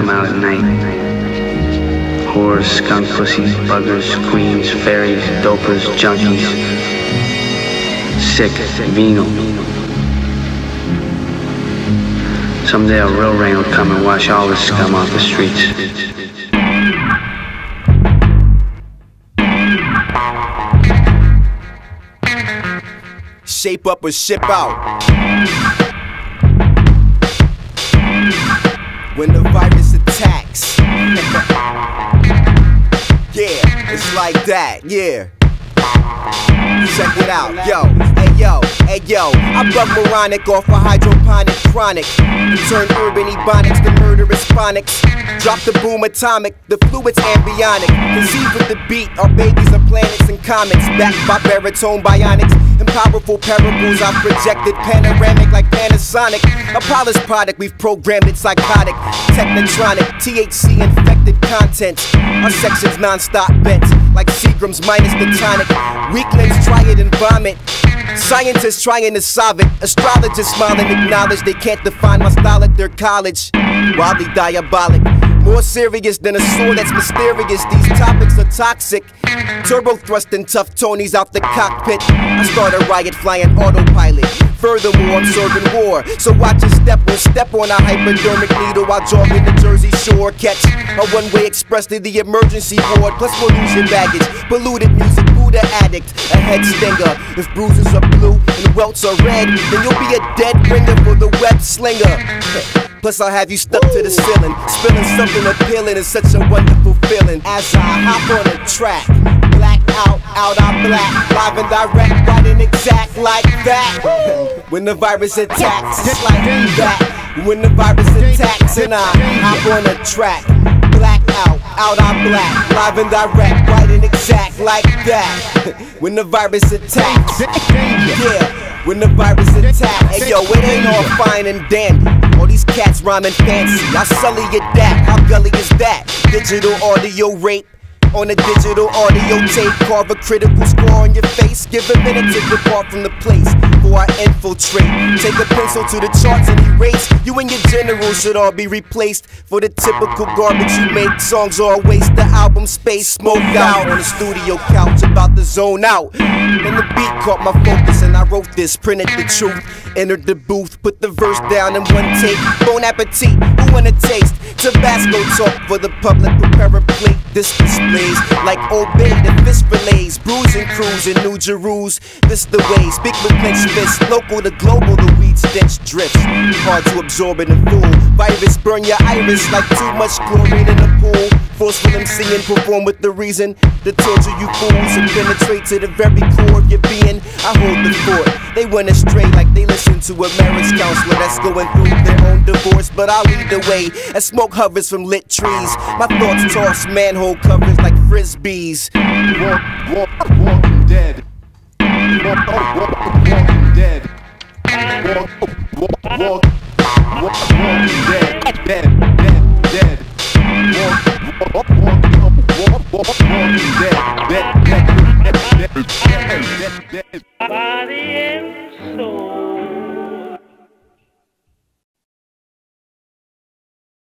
out at night. Whores, skunk pussies, buggers, queens, fairies, dopers, junkies. Sick, venal. Someday a real rain will come and wash all the scum off the streets. Shape up or ship out. When the virus attacks. Yeah, it's like that, yeah. Check it out, yo, hey yo, hey yo. I bug moronic off a hydroponic chronic and turn urban ebonics to murderous phonics. Drop the boom atomic, the fluid's ambionic. Conceive with the beat, our babies are planets and comets. Backed by baritone bionics and powerful parables. I've projected panoramic like Panasonic. A polished product, we've programmed it psychotic. Technotronic, THC infected content. Our section's non-stop bent like Seagram's minus the tonic. Weaklings try it and vomit. Scientists trying to solve it. Astrologists smile and acknowledge they can't define my style at their college. Wildly diabolic. More serious than a sword that's mysterious. These topics are toxic. Turbo thrusting tough Tonys out the cockpit. I start a riot flying autopilot. Furthermore, I'm serving war. So watch your step on a hypodermic needle while jogging the Jersey Shore. Catch a one-way express to the emergency ward. Plus we'll lose your baggage. Polluted music, Buddha addict, a head stinger. If bruises are blue and welts are red, then you'll be a dead ringer for the web slinger. Plus I'll have you stuck to the ceiling. Spilling something appealing is such a wonderful feeling. As I hop on the track, black out I'm black. Live and direct, right and exact like that. When the virus attacks, just like that. When the virus attacks and I hop on the track, black out I'm black. Live and direct, right and exact like that. When the virus attacks, yeah. When the virus attacks, hey yo, it ain't all fine and dandy. All these cats rhyming fancy, I sully your dat. How gully is that? Digital audio rape on a digital audio tape. Carve a critical score on your face. Give a minute to depart from the place before I infiltrate. Take a pencil to the charts and erase. You and your general should all be replaced. For the typical garbage you make, songs are a waste. The album space smoked out on the studio couch, about to zone out. Then the beat caught my focus and I wrote this, printed the truth. Entered the booth, put the verse down in one take. Bon appetit, who wanna taste? Tabasco talk for the public, prepare a plate. This displays like Obey the fist relays. Bruising crews in New Jerusalem, this the way. Speak with clenched fists, local to global, the weed stench drifts. Hard to absorb in a fool. Virus burn your iris like too much chlorine in a pool. Forceful MCing, perform with the reason to torture you fools and penetrate to the very core of your being. I hold the fort. They went astray like they listened to a marriage counselor that's going through their own divorce. But I'll lead the way as smoke hovers from lit trees. My thoughts toss manhole covers like frisbees. Walking dead. Walking dead. Walking dead. Dead. Walking dead.